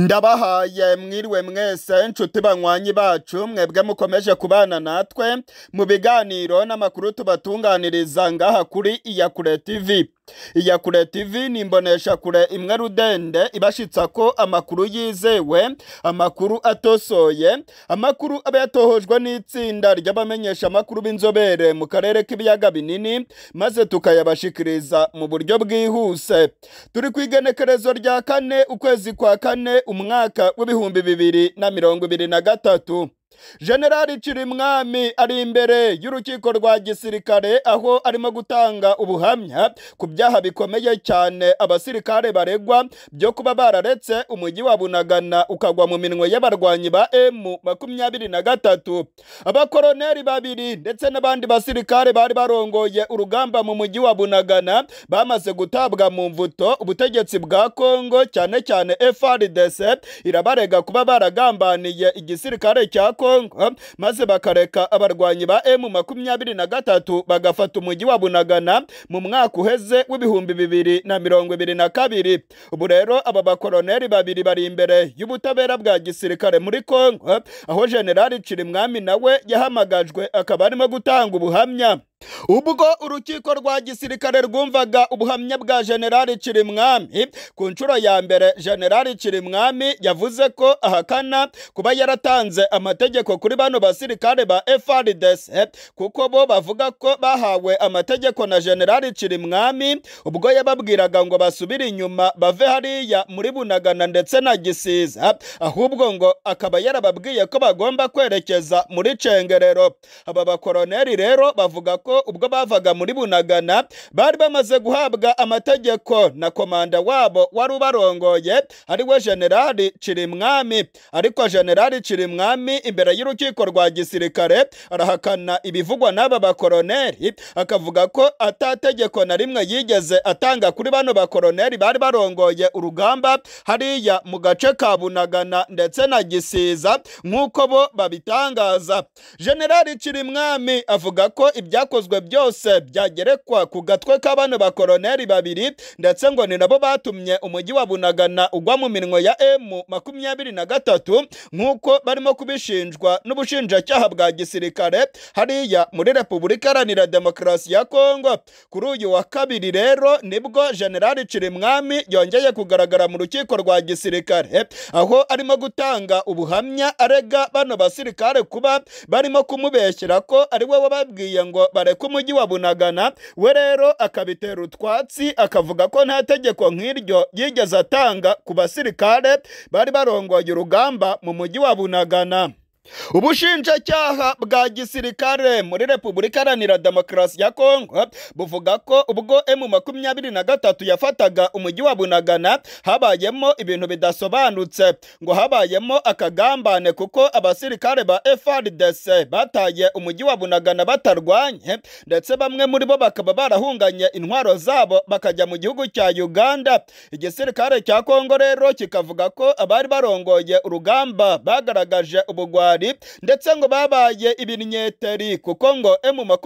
Ndabahaye mwiriwe mwese nshuti banywanyi bacu mwebwe mukomeje kubana natwe mu biganiro n'amakuru tubatunganiriza ngaha kuri Iyakure TV. Iyakure TV ni imbonesha kure imwe rudende ibashitsa ko amakuru yizewe, amakuru atosoye, amakuru aba yatohojwe n'itsinda ry'abamenyesha amakuru b'inzobere mu karere k'ibiyaga binini maze tukayabashikiriza mu buryo bwihuse. Turi kwigenekerezo rya 4 ukwezi kwa 4 umwaka w'ibihumbi 2023. General Chirimwami ari imbere y'urukiko rwa gisirikare aho arimo gutanga ubuhamya ku byaha bikomeye cyane abasirikare baregwa byo kuba bararetse umujyi wa Bunagana ukagwa mu minwe y'abarwanyi ba M23. Abakoroneri babiri ndetse n'abandi basirikare bari barongoye urugamba mu mujyi wa Bunagana bamaze gutabwa mu mvuto. Ubutegetsi bwa Kongo cyane cyane FARDC irabarega kuba baragambaniye igisirikare cya Kongo maze bakareka abarwanyi ba M23 bagafata umujyi wa Bunagana mu mwaka uheze w'ibihumbi 2022. Ubu rero aba bakoroneri babiri bari imbere y'ubutabera bwa gisirikare muri Kongo aho General Chirimwami nawe yahamagajwe akaba arimo gutanga ubuhamya. Ubwo urukiko rwa gisirikare rwumvaga ubuhamya bwa General Chirimwami ku nshuro ya mbere, General Chirimwami yavuze ko ahakana kuba yaratanze amategeko kuri bano basirikare ba FARDC kuko bo bavuga ko bahawe amategeko na General Chirimwami ubwo yababwiraga ngo basubire inyuma bave hariya muri Bunagana ndetse na Gisiza, ahubwo ngo akaba yarababwiye ko bagomba kwerekeza muri Cengerero. Aba bakoroneri rero bavuga ko ubwo bavaga muri Bunagana bari bamaze guhabwa amategeko na komanda wabo wari ubarongoye ariwe General Chirimwami, ariko General Chirimwami imbere y'urukiko rwa gisirikare arahakana ibivugwa n'aba bakoroneri, akavuga ko atategeko na rimwe yigeze atanga kuri bano bakoroneri bari barongoye urugamba hariya mu gace ka Bunagana ndetse na Gisiza nk'uko bo babitangaza. General Chirimwami avuga ko ibyakozwe byose byagerekwa ku gatwe k'abano bakoroneri babiri ndetse ngo ni nabo batumye umujyi wa Bunagana ugwa mu minwe ya M23 nk'uko barimo kubishinjwa n'ubushinjacyaha bwa gisirikare hariya muri Repubulika Iharanira Demokarasi ya Kongo. Kuri uyu wa kabiri rero nibwo General Chirimwami yongeye kugaragara mu rukiko rwa gisirikare aho arimo gutanga ubuhamya arega bano basirikare kuba barimo kumubeshyira ko ari we wababwiye ngo bareke umujyi wa Bunagana. We rero akabitera utwatsi akavuga ko nta tegeko nk'iryo yigeze atanga ku basirikare bari barongoye urugamba mu mujyi wa Bunagana. Ubushinjacyaha bwa gisirikare muri Repubulika Iharanira Demokarasi ya Kongo buvuga ko ubwo M23 yafataga umujyi wa Bunagana habayemo ibintu bidasobanutse, ngo habayemo akagambane kuko abasirikare ba FARDC bataye umujyi wa Bunagana batarwanye ndetse bamwe muri bo bakaba barahunganye intwaro zabo bakajya mu gihugu cya Uganda. Igisirikare cya Kongo rero kikavuga ko abari barongoye urugamba bagaragaje ubugwari ndetse ngo babaye ibinyeteri kuko ngo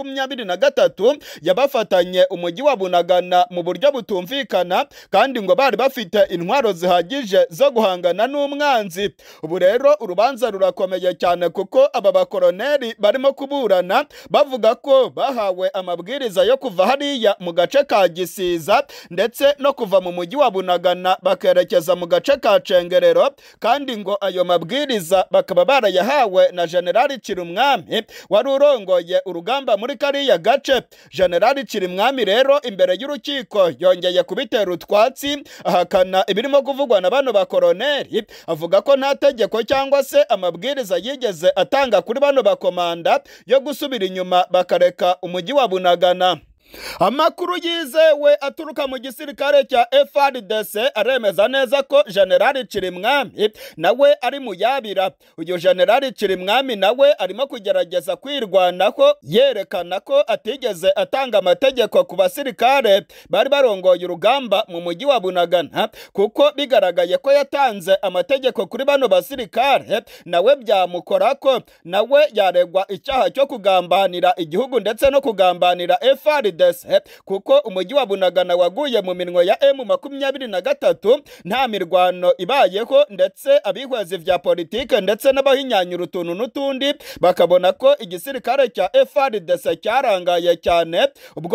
M23 yabafatanye umujyi wa Bunagana mu buryo butumvikana kandi ngo bari bafite intwaro zihagije zo guhangana n'umwanzi. Ubu rero urubanza rurakomeye cyane kuko aba bakoroneri barimo kuburana bavuga ko bahawe amabwiriza yo kuva hariya mu gace ka Gisiza ndetse no kuva mu mujyi wa Bunagana bakerekeza mu gace ka Cengerero, kandi ngo ayo mabwiriza bakaba barayahawe na General Chirimwami wari urongoye urugamba muri kariya gace. General Chirimwami rero imbere y'urukiko yongeye kubitera utwatsi ahakana ibirimo kuvugwa na bano bakoroneri, avuga ko nta tegeko cyangwa se amabwiriza yigeze atanga kuri bano bakomanda yo gusubira inyuma bakareka umujyi wa Bunagana. Amakuru yizewe aturuka mu gisirikare cya FARDC aremeza neza ko General Chirimwami nawe ari mu yabira. Uyu General Chirimwami nawe arimo kugerageza kwirwanaho yerekana ko atigeze atanga amategeko ku basirikare bari barongoye urugamba mu mujyi wa Bunagana kuko bigaragaye ko yatanze amategeko kuri bano basirikare nawe byamukorako, nawe yaregwa icyaha cyo kugambanira igihugu ndetse no kugambanira FARDC FARDC kuko umujyi wa Bunagana waguye mu minwe ya M23 nta mirwano ibayeho, ndetse abihweza vya politike ndetse n'abahinyanyura utuntu n'utundi bakabona ko igisirikare cya FARDC cyarangaye cyane ubwo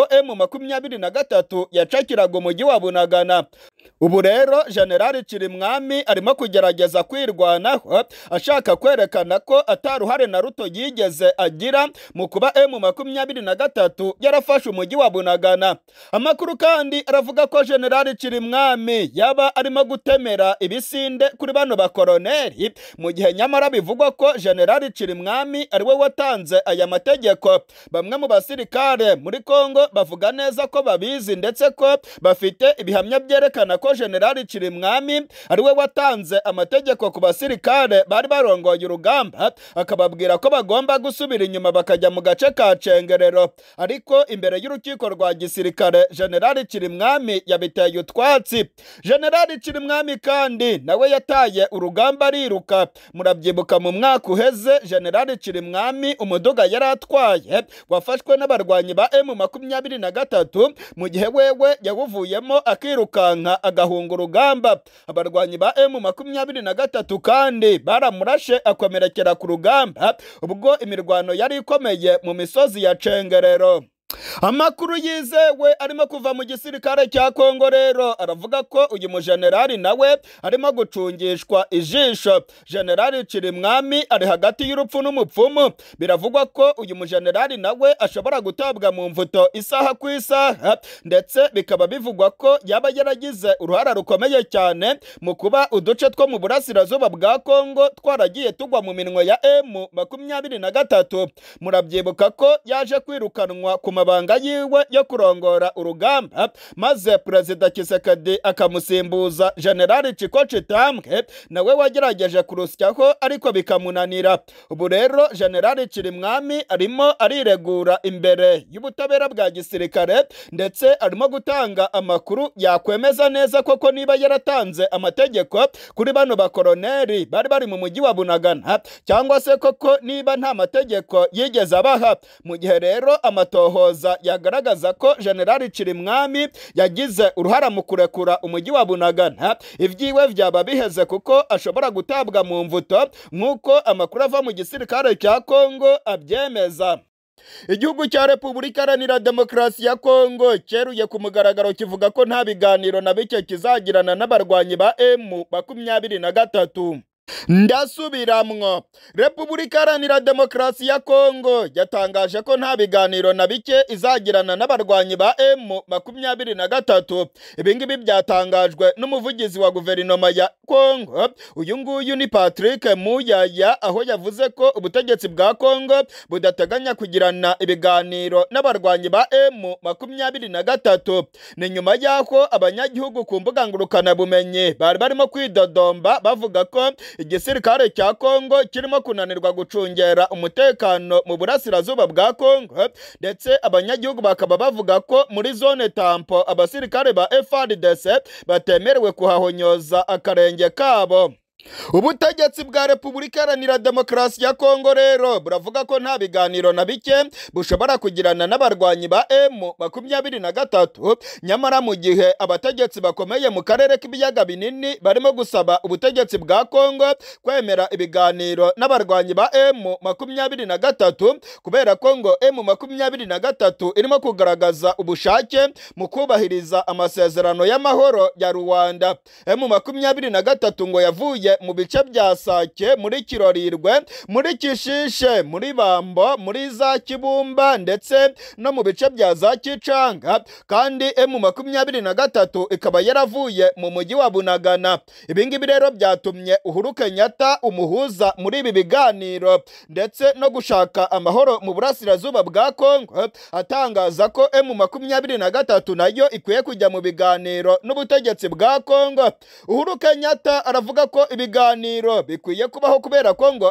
M23 yacakiraga umujyi wa Bunagana. Ubu rero General Chirimwami arimo kugerageza kwirwanaho ashaka kwerekana ko ataruhare na ruto yigeze agira mu kuba M23 yarafashe umujyi wa Bunagana. Amakuru kandi aravuga ko General Chirimwami yaba arimo gutemera ibisinde kuri bano bakoroneri, mu gihe nyamara bivugwa ko General Chirimwami ariwe watanze aya mategeko. Bamwe mu basirikare muri Kongo bavuga neza ko babizi ndetse ko bafite ibihamya byerekana ko General Chirimwami ariwe watanze amategeko ku basirikare bari barongoye urugamba, akababwira ko bagomba gusubira inyuma bakajya mu gace ka Cengerero. Ariko imbere y'urukiko rwa gisirikare General Chirimwami yabiteye utwatsi. General Chirimwami kandi nawe yataye urugamba ariruka. Murabyibuka mu mwaka uheze General Chirimwami umuduga yari atwaye wafashwe n'abarwanyi ba M23 mu gihe wewe yawuvuyemo akirukanka agahunga urugamba. Abarwanyi ba M23 kandi baramurashe akomerekera ku rugamba ubwo imirwano yari ikomeye mu misozi ya Cengerero. Amakuru yizewe arimo kuva mu gisirikare cya Kongo rero aravuga ko uyu mujenerali nawe arimo gucungishwa ijisho. General Chirimwami ari hagati y'urupfu n'umupfumu. Biravugwa ko uyu mujenerali nawe ashobora gutabwa mu mvuto isaha ku isaha, ndetse bikaba bivugwa ko yaba yaragize uruhara rukomeye cyane mu kuba uduce two mu burasirazuba bwa Kongo twaragiye tugwa mu minwe ya M23. Murabyibuka ko yaje kwirukanwa ku mabanga yiwe yo kurongora urugamba, maze Perezida Tshisekedi akamusimbuza General Chiko Chitambwe nawe wagerageje kurusyaho ariko bikamunanira. Ubu rero General Chirimwami arimo ariregura imbere y'ubutabera bwa gisirikare, ndetse arimo gutanga amakuru yakwemeza neza koko niba yaratanze amategeko kuri bano bakoroneri bari bari mu mujyi wa Bunagana, cyangwa se koko niba nta mategeko yigeze abaha. Mu gihe rero amatohoza yagaragaza ko General Chirimwami yagize uruhara mu kurekura umujyi wa Bunagana, ivyiwe vyaba biheze kuko ashobora gutabwa mu mvuto nk'uko amakuru ava mu gisirikare cya Kongo abyemeza. Igihugu cya Repubulika Iharanira Demokarasi ya Kongo cyeruye ku mugaragaro kivuga ko nta biganiro na bike kizagirana n'abarwanyi ba M23. Ndasubiramwo, Repubulika Iharanira Demokarasi ya Kongo yatangaje ko nta biganiro na bike izagirana n'abarwanyi ba M23. Ibingibi byatangajwe n'umuvugizi wa guverinoma ya Kongo, uyu nguyu ni Patrick Muyaya, aho yavuze ko ubutegetsi bwa Kongo budateganya kugirana ibiganiro n'abarwanyi ba M23. Ni nyuma y'aho abanyagihugu ku mbuga ngurukanabumenyi bari barimo kwidodomba bavuga ko igisirikare cya Kongo kirimo kunanirwa gucungera umutekano mu burasirazuba bwa Kongo, ndetse abanyagihugu bakaba bavuga ko muri zone tampo abasirikare ba FARDC batemerewe kuhahonyoza akarenge kabo. Ubutegetsi bwa Repubulika Iharanira Demokarasi ya Kongo rero buravuga ko nta biganiro na bike bushobora kugirana n'abarwanyi ba M23, nyamara mu gihe abategetsi bakomeye mu karere k'ibiyaga binini barimo gusaba ubutegetsi bwa Kongo kwemera ibiganiro n'abarwanyi ba M23 kubera ko ngo M23 irimo kugaragaza ubushake mu kubahiriza amasezerano y'amahoro ya Rwanda. M23 ngo yavuye mu bice bya Sake, muri Kirorirwe, muri Kishishe, muri Bambo, muri za Kibumba ndetse no mu bice bya za Kicanga, kandi M23 ikaba yaravuye mu mujyi wa Bunagana. Ibingibi rero byatumye Uhuru Kenyatta umuhuza muri ibi biganiro ndetse no gushaka amahoro mu burasirazuba bwa Kongo atangaza ko M23 nayo ikwiye kujya mu biganiro n'ubutegetsi bwa Kongo. Uhuru Kenyatta aravuga ko ibiganiro bikwiye kubaho kubera ko ngo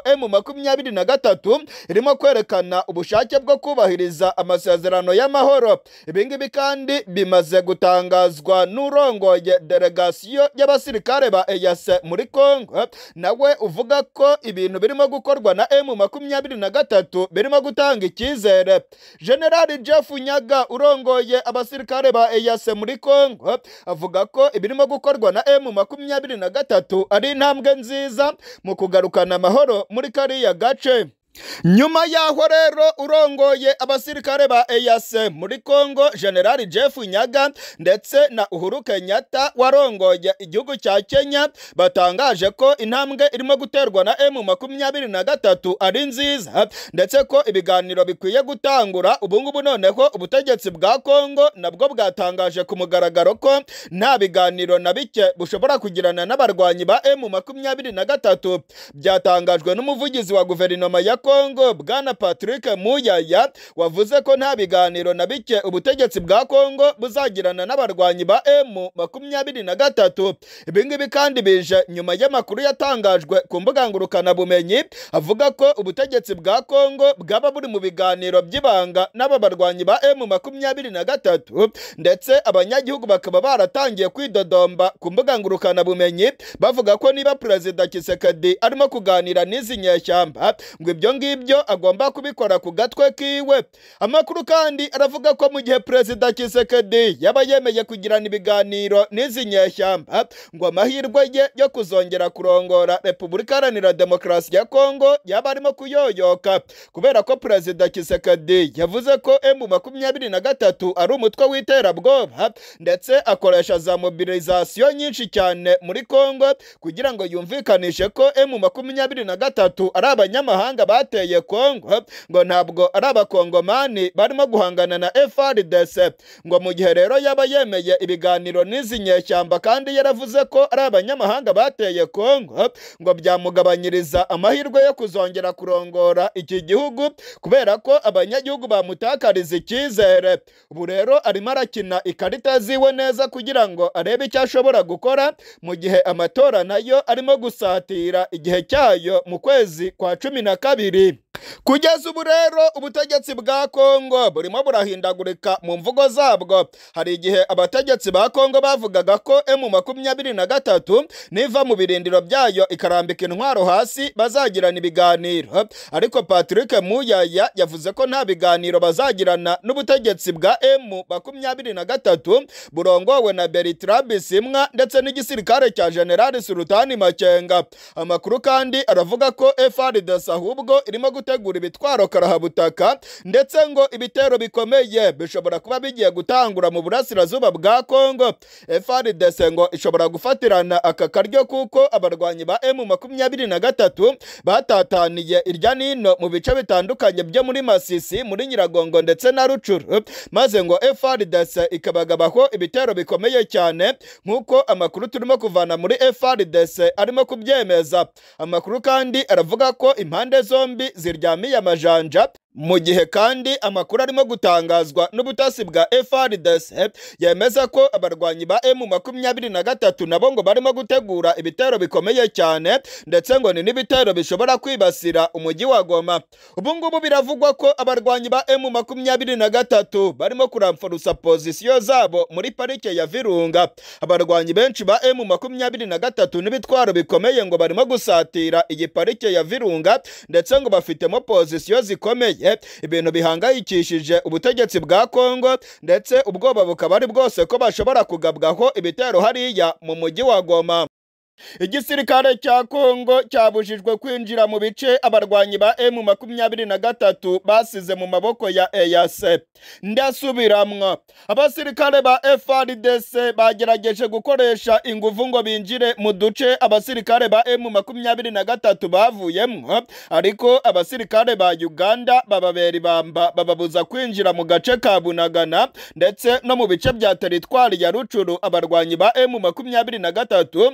M23 irimo kwerekana ubushake bwo kubahiriza amasezerano y'amahoro. Ibingibi kandi bimaze gutangazwa n'urongoye delegasiyo y'abasirikare ba EAC muri Kongo, nawe uvuga ko ibintu birimo gukorwa na M23 birimo gutanga icyizere. General Jeff Nyaga urongoye abasirikare ba EAC muri Kongo avuga ko ibirimo gukorwa na M23 ari intambwe nziza mu kugarukana amahoro muri kariya gace. Nyuma yaho rero urongoye abasirikare ba EAC muri Kongo General Jeff Nyaga ndetse na Uhuru Kenyatta warongoye igihugu cya Kenya batangaje ko intambwe irimo guterwa na M23 ari nziza, ndetse ko ibiganiro bikwiye gutangura. Ubungubu noneho ubutegetsi bwa Kongo nabwo bwatangaje ku mugaragaro ko nta biganiro na bike bushobora kugirana n'abarwanyi ba M23. Byatangajwe n'umuvugizi wa guverinoma ya Kongo Bwana Patrick Muyaya wavuze ko nta biganiro na bike ubutegetsi bwa Kongo buzagirana n'abarwanyi ba M23. Ibingibi kandi bije nyuma y'amakuru yatangajwe ku mbuga ngurukanabumenyi avuga ko ubutegetsi bwa Kongo bwaba buri mu biganiro by'ibanga n'aba barwanyi ba M23, ndetse abanyagihugu bakaba baratangiye kwidodomba ku mbuga ngurukanabumenyi bavuga ko niba Perezida Tshisekedi arimo kuganira n'izi nyeshyamba ngo ibyo ngibyo agomba kubikora ku gatwe kiwe. Amakuru kandi aravuga ko mu gihe Perezida Tshisekedi yaba yemeye kugirana ibiganiro n'izi nyeshyamba ngo amahirwe ye yo kuzongera kurongora Repubulika Iharanira Demokarasi ya Kongo yaba arimo kuyoyoka, kubera ko Perezida Tshisekedi yavuze ko M23 ari umutwe w'iterabwoba, ndetse akoresha za mobilization nyinshi cyane muri Kongo kugira ngo yumvikanishe ko M23 ari abanyamahanga bateye Kongo, ngo ntabwo ari abakongomani barimo guhangana na FARDC. Ngo mu gihe rero yaba yemeye ibiganiro n'izi nyeshyamba kandi yaravuze ko ari abanyamahanga bateye Kongo, ngo byamugabanyiriza amahirwe yo kuzongera kurongora iki gihugu, kubera ko abanyagihugu bamutakariza icyizere. Ubu rero arimo arakina ikarita ziwe neza kugira ngo arebe icyo ashobora gukora mu gihe amatora nayo arimo gusatira igihe cyayo mu kwezi kwa 12. Kugeza ubu rero ubutegetsi bwa Kongo burimo burahindagurika mu mvugo zabwo. Hari igihe abategetsi ba Kongo bavugaga ko M23 niva mu birindiro byayo ikarambika intwaro hasi bazagirana ibiganiro, ariko Patrick Muyaya yavuze ko nta biganiro bazagirana n'ubutegetsi bwa M23 burongowe na Bertrand Bisimwa ndetse n'igisirikare cya General Sultani Makenga. Amakuru kandi aravuga ko FARDC ahubwo irimo gutegura ibitwaro karahabutaka, ndetse ngo ibitero bikomeye bishobora kuba bigiye gutangura mu burasirazuba bwa Kongo. FARDC ngo ishobora gufatirana aka karyo kuko abarwanyi ba M23 batataniye irya nino mu bice bitandukanye byo muri Masisi, muri Nyiragongo ndetse na Rucuru, maze ngo FARDC ikabagabaho ibitero bikomeye cyane nk'uko amakuru turimo kuvana muri FARDC arimo kubyemeza. Amakuru kandi aravuga ko impande zombi ziryamiye amajanja, mu gihe kandi amakuru arimo gutangazwa n'ubutasi bwa FARDC yemeza ko abarwanyi ba M23 nabo ngo barimo gutegura ibitero bikomeye cyane, ndetse ngo ni n'ibitero bishobora kwibasira umujyi wa Goma. Ubu ngubu biravugwa ko abarwanyi ba M23 barimo kuramforusa pozisiyo zabo muri parike ya Virunga. Abarwanyi benshi ba M23 n'ibitwaro bikomeye ngo barimo gusatira iyi parike ya Virunga, ndetse ngo bafitemo pozisiyo zikomeye, ibintu bihangayikishije ubutegetsi bwa Kongo, ndetse ubwoba bukaba ari bwose ko bashobora kugabwaho ibitero hariya mu mujyi wa Goma. Igisirikare cya Kongo cyabujijwe kwinjira mu bice abarwanyi ba M23 basize mu maboko ya EAC. Ndasubiramwo, abasirikare ba FARDC bagerageje gukoresha inguvu ngo binjire mu duce abasirikare ba M23 bavuyemwo, ariko abasirikare ba Uganda bababera ibamba bababuza kwinjira mu gace ka Bunagana ndetse no mu bice bya teritwari ya Rucuru. Abarwanyi ba M23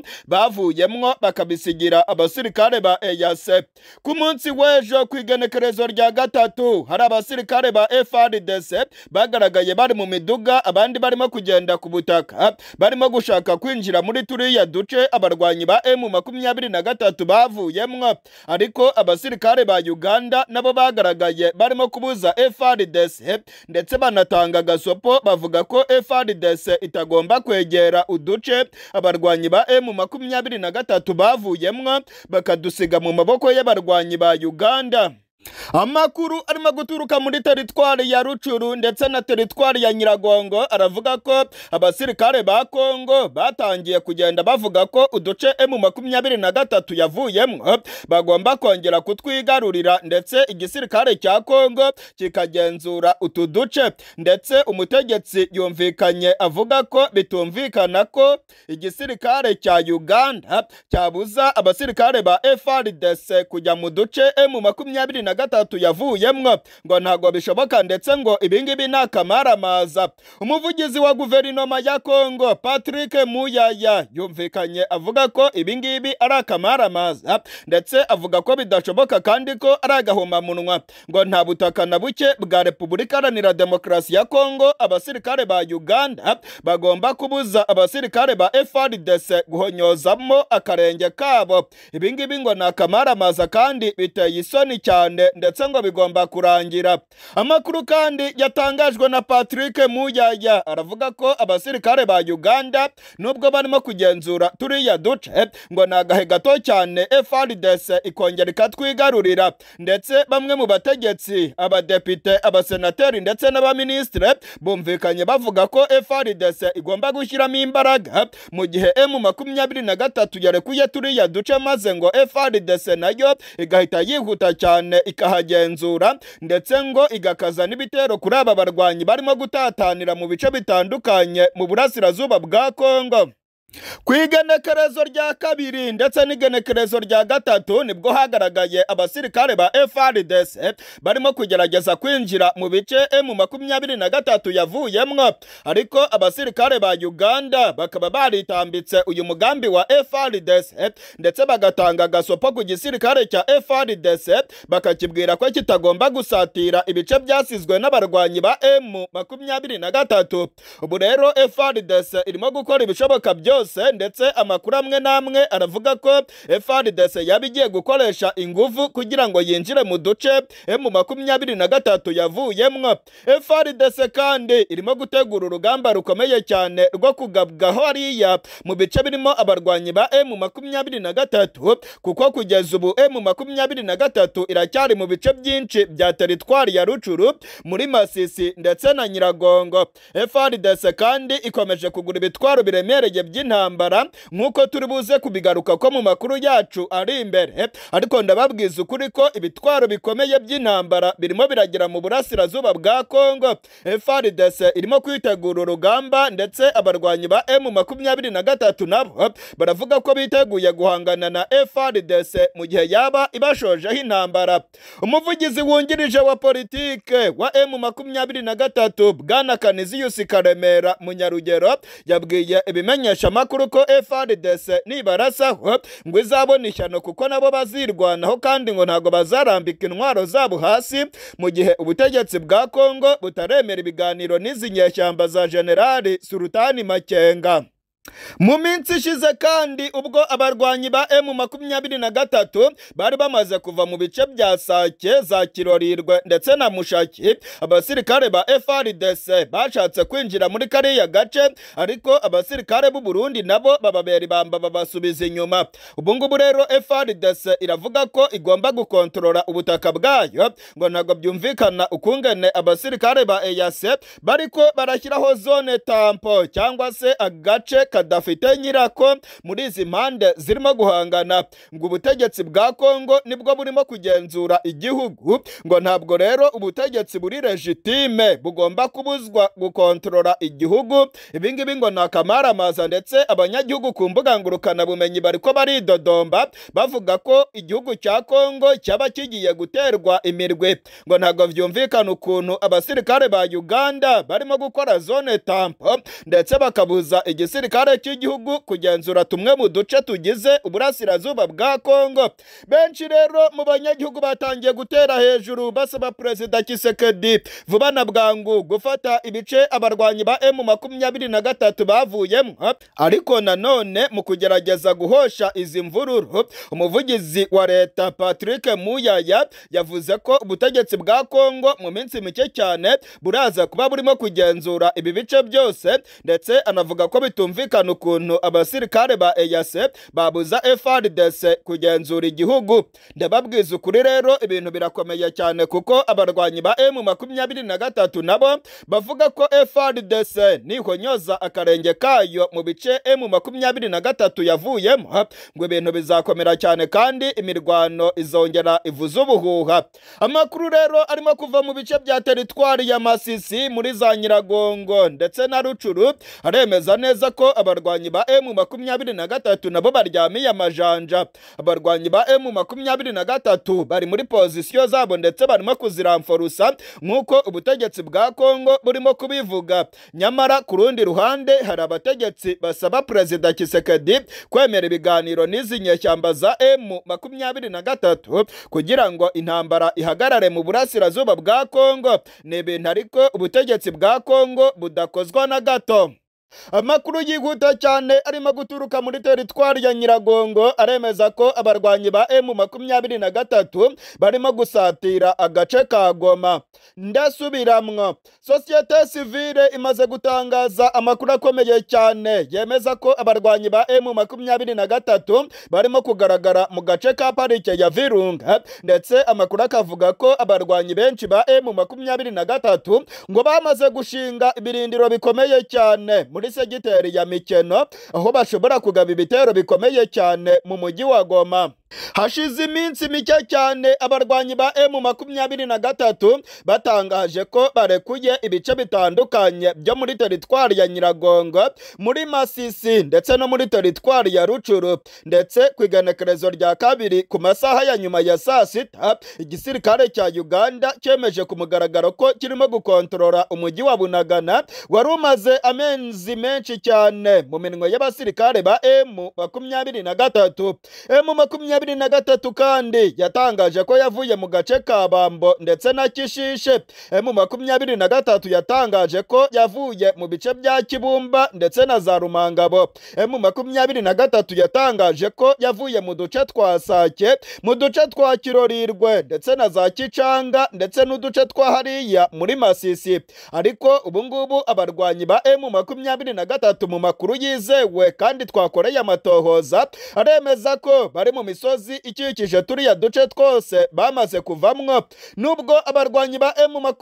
ibyavuyemwo bakabisigira abasirikare ba EAC. Ku munsi w'ejo kw'igenekerezo rya gatatu hari abasirikare ba FARDC bagaragaye bari mu miduga, abandi barimo kugenda ku butaka barimo gushaka kwinjira muri turiya duce abarwanyi ba M23 bavuyemwo, ariko abasirikare ba Uganda nabo bagaragaye barimo kubuza FARDC ndetse banatanga agasopo bavuga ko FARDC itagomba kwegera uduce abarwanyi ba M23 bavuyemwo bakadusiga mu maboko y'abarwanyi ba Uganda. Amakuru arimo guturuka muri teritwari ya Rucuru ndetse na teritwari ya Nyiragongo aravuga ko abasirikare ba Kongo batangiye kugenda bavuga ko uduce M23 yavuyemwo bagomba kongera kutwigarurira, ndetse igisirikare cya Kongo kikagenzura utu duce, ndetse umutegetsi yumvikanye avuga ko bitumvikana ko igisirikare cya Uganda cyabuza abasirikare ba FARDC kujya mu duce M23 yavuyemwo, ngo ntago bishoboka, ndetse ngo ibingibi ni akamaramaza. Umuvugizi wa guverinoma ya Kongo Patrick Muyaya yumvikanye avuga ko ibingibi ari akamaramaza, ndetse avuga ko bidashoboka kandi ko ari agahomamunwa, ngo nta butaka na buke bwa Repubulika Iharanira Demokarasi ya Kongo abasirikare ba Uganda bagomba kubuza abasirikare ba FARDC guhonyozamo akarenge kabo. Ibingibi ngo ni akamaramaza kandi biteye isoni cyane, ndetse ngo bigomba kurangira. Amakuru kandi yatangajwe na Patrick Muyaya aravuga ko abasirikare ba Uganda nubwo barimo kugenzura turiya duce ngo ni agahe gato cyane FARDC ikongera ikatwigarurira, ndetse bamwe mu bategetsi, abadepite, abasenateri ndetse n'abaministre bumvikanye bavuga ko FARDC igomba gushyiramo imbaraga mu gihe M23 yarekuye turiya duce, maze ngo FARDC nayo igahita yihuta cyane ikahagenzura, ndetse ngo igakaza n'ibitero kuri aba barwanyi barimo gutatanira mu bice bitandukanye mu burasirazuba bwa Kongo. Kw'igenekerezo rya kabiri ndetse n'igenekerezo rya gatatu nibwo hagaragaye abasirikare ba FARDC barimo kugerageza kwinjira mu bice M23 yavuyemwo, ariko abasirikare ba Uganda bakaba baritambitse uyu mugambi wa FARDC, ndetse bagatanga agasopo ku gisirikare cya FARDC bakakibwira ko kitagomba gusatira ibice byasizwe n'abarwanyi ba M23. Ubu rero FARDC irimo gukora ibishoboka byose, ndetse amakuru amwe namwe aravuga ko FARDC yabigiye gukoresha ingufu kugira ngo yinjire mu duce M23 yavuyemwo. FARDC kandi irimo gutegura urugamba rukomeye cyane rwo kugabwaho hariya mu bice birimo abarwanyi ba M23, kuko kugeza ubu M23 iracyari mu bice byinshi bya teritwari ya Rucuru, muri Masisi ndetse na Nyiragongo. FARDC kandi ikomeje kugura ibitwaro biremereye by'intambara nk'uko turi buze kubigaruka ko mu makuru yacu ari imbere, ariko ndababwiza ukuri ko ibitwaro bikomeye by'intambara birimo biragera mu burasirazuba bwa Kongo. FARDC irimo kwitegura urugamba, ndetse abarwanyi ba M23 nabo baravuga ko biteguye guhangana na FARDC mu gihe yaba ibashojeho intambara. Umuvugizi wungirije wa politike wa M23 Bwana Kaniziyusi Karemera Munyarugero yabwiye ibimenyesha amakuru ko FARDC nibarasaho ngo izabona ishyano, kuko nabo bazirwanaho kandi ngo ntago bazarambika intwaro zabo hasi mu gihe ubutegetsi bwa Kongo butaremera ibiganiro n'izi nyeshyamba za Generali Sultani Makenga. Mu minsi ishize kandi ubwo abarwanyi ba M23 bari bamaze kuva mu bice bya Sake, za Kirorirwe ndetse na Mushaki, abasirikare ba FARDC bashatse kwinjira muri kariya gace, ariko abasirikare b'u Burundi nabo bababera ibamba babasubiza inyuma. Ubu ngubu rero FARDC iravuga ko igomba gukontorora ubutaka bwayo, ngo ntabwo byumvikana ukungene abasirikare ba EAC bariko barashyiraho zone tampo cyangwa se agace kadafite nyirako muri izi mpande zirimo guhangana. Ngo ubutegetsi bwa Kongo nibwo burimo kugenzura igihugu, ngo ntabwo rero ubutegetsi buri legitime bugomba kubuzwa gukontorora igihugu. Ibingibi ngo ni akamaramaza, ndetse abanyagihugu ku mbuga ngurukana bumenyi bariko baridodomba bavuga ko igihugu cya Kongo cyaba kigiye guterwa imirwe. Ngo ntabwo vyumvikana ukuntu abasirikare ba Uganda barimo gukora zone tampo, ndetse bakabuza igisirikare gisirikare cy'igihugu kugenzura tumwe mu duce tugize uburasirazuba bwa Kongo. Benshi rero mu banyagihugu batangiye gutera hejuru basaba Perezida Tshisekedi vuba na bwangu gufata ibice abarwanyi ba M23 bavuyemo. Ariko nanone mu kugerageza guhosha izi mvururu, umuvugizi wa leta Patrick Muyaya yavuze ko ubutegetsi bwa Kongo mu minsi mike cyane buraza kuba burimo kugenzura ibi bice byose, ndetse anavuga ko bitumvikana ukuntu abasirikare ba EAC babuza FARDC kugenzura igihugu. Ndababwiza ukuri rero ibintu birakomeye cyane, kuko abarwanyi ba M23 nabo bavuga ko FARDC nihonyoza akarenge kayo mu bice M23 yavuyemo ngo ibintu bizakomera cyane kandi imirwano izongera ivuza ubuhuha. Amakuru rero arimo kuva mu bice bya teritwari ya Masisi muri za Nyiragongo ndetse na Rucuru aremeza neza ko abarwanyi ba M23 nabo baryamiye amajanja. Abarwanyi ba M23 bari muri pozisiyo zabo ndetse barimo kuziramforusa nk'uko ubutegetsi bwa Kongo burimo kubivuga. Nyamara ku rundi ruhande hari abategetsi basaba Perezida Tshisekedi kwemera ibiganiro n'izi nyeshyamba za M23 kugira ngo intambara ihagarare mu burasirazuba bwa Kongo. Ni ibintu ariko ubutegetsi bwa Kongo budakozwa na gato. Amakuru yihuta cyane arimo guturuka muri teritwari ya Nyiragongo aremeza ko abarwanyi ba M23 barimo gusatira agace ka Goma. Ndasubiramwo, sosiyete sivile imaze gutangaza amakuru akomeye cyane yemeza ko abarwanyi ba M23 barimo kugaragara mu gace ka parike ya Virunga, ndetse amakuru akavuga ko abarwanyi benshi ba M23 ngo bamaze gushinga ibirindiro bikomeye cyane muri segiteri ya Mikeno, aho bashobora kugaba ibitero bikomeye cyane mu mujyi wa Goma. Hashize iminsi mike cyane abarwanyi ba M23 batangaje ko barekuye ibice bitandukanye byo muri teritwari ya Nyiragongo, muri Masisi ndetse no muri teritwari ya Rucuru. Ndetse ku igenekerezo rya kabiri ku masaha ya nyuma ya saa sita, igisirikare cya Uganda cyemeje ku mugaragaro ko kirimo gukontorora umujyi wa Bunagana wari umaze amezi menshi cyane mu minwe y'abasirikare ba M23. M23 kandi yatangaje ko yavuye mu gace ka Bambo ndetse na Kishishe. M23 yatangaje ko yavuye mu bice bya Kibumba ndetse na za Rumangabo. M23 yatangaje ko yavuye mu duce twa Sake, mu duce twa Kirorirwe ndetse na za Kicanga ndetse n'uduce twa hariya muri Masisi. Ariko ubu ngubu abarwanyi ba M23 mu makuru yizewe kandi twakoreye amatohoza aremeza ko bari mu misozi ikikije turiya duce twose bamaze kuvamwo. Nubwo abarwanyi ba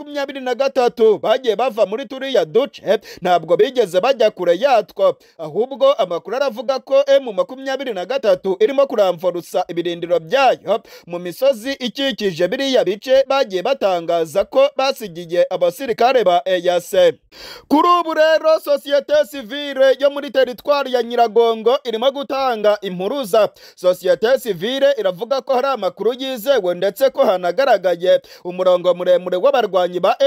M23 bagiye bava muri turiya duce, ntabwo bigeze bajya kure yatwo, ahubwo amakuru aravuga ko M23 irimo kuramforusa ibirindiro byayo mu misozi ikikije biriya bice bagiye batangaza ko basigiye abasirikare ba EAC. Kuri ubu rero sosiyete sivile yo muri teritwari ya Nyiragongo irimo gutanga impuruza. Sosiyete sivile iravuga ko hari amakuru yizewe ndetse ko hanagaragaye umurongo muremure w'abarwanyi ba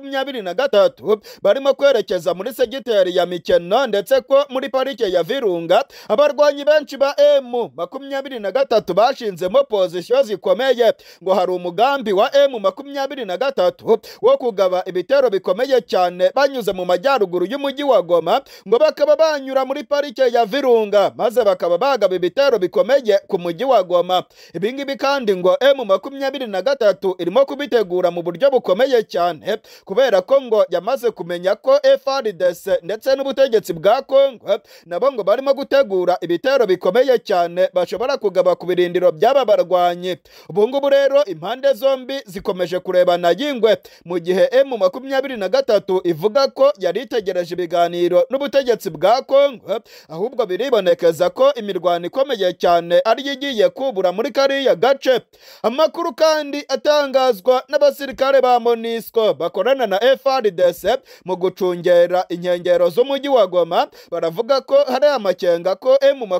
M23 barimo kwerekeza muri segiteri ya Mikeno, ndetse ko muri parike ya Virunga abarwanyi benshi ba M23 bashinzemo pozisiyo zikomeye. Ngo hari umugambi wa M23 wo kugaba ibitero bikomeye cyane banyuze mu majyaruguru y'umujyi wa Goma, ngo bakaba banyura muri parike ya Virunga maze bakaba bagaba ibitero bikomeye ku mujyi wa Goma. Ibingibi kandi ngo M23 irimo kubitegura mu buryo bukomeye cyane, kubera ko ngo yamaze kumenya ko FARDC ndetse n'ubutegetsi bwa Kongo nabo ngo barimo gutegura ibitero bikomeye cyane bashobora kugaba ku birindiro by'aba barwanyi. Ubu ngubu rero impande zombi zikomeje kurebana yingwe, mu gihe M23 ivuga ko yari itegereje ibiganiro n'ubutegetsi bwa Kongo, ahubwo biribonekeza ko imirwano ikomeye cyane ari igiye kubura muri kariya gace. Amakuru kandi atangazwa n'abasirikare ba MONUSCO bakorana na FARDC mu gucungera inkengero z'umujyi wa Goma, baravuga ko hari amakenga ko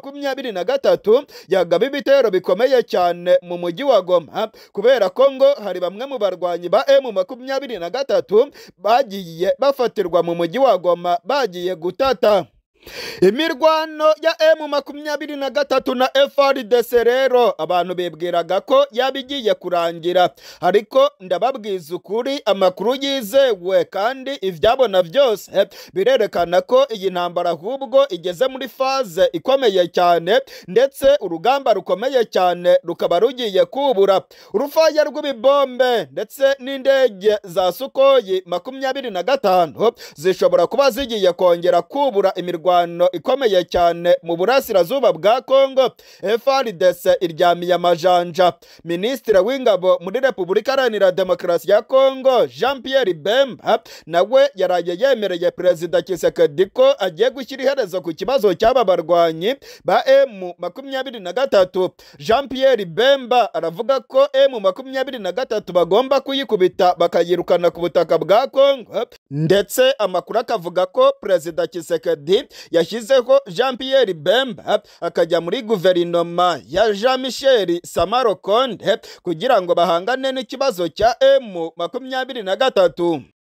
M23 yagaba ibitero bikomeye cyane mu mujyi wa Goma, kubera ko ngo hari bamwe mu barwanyi ba M23 bagiye bafatirwa mu mujyi wa Goma bagiye gutata. Imirwano ya M23 na FARDC rero abantu bibwiraga ko yabigiye kurangira, ariko ndababwiza ukuri amakuru yizewe kandi ivyabona byose birerekana ko iyi ntambara ahubwo igeze muri faze ikomeye cyane, ndetse urugamba rukomeye cyane rukaba rugiye kubura. Urufaya rw'ibibombe ndetse n'indege za Sukoyi 25 zishobora kuba zigiye kongera kubura imirwano ikomeye cyane mu burasirazuba bwa Kongo. FARDC iryamiye amajanja. Minisitiri w'ingabo muri Repubulika Iharanira Demokarasi ya Kongo Jean Pierre Bemba nawe yaraye yemereye Perezida Tshisekedi ko agiye gushyira iherezo ku kibazo cy'aba barwanyi ba M23. Jean Pierre Bemba aravuga ko M23 bagomba kuyikubita bakayirukana ku butaka bwa Kongo, ndetse amakuru akavuga ko Perezida Tshisekedi yashyizeho Jean Pierre Bemba akajya muri guverinoma ya Jean Michel Samarokonde kugira ngo bahangane n'ikibazo cya M23.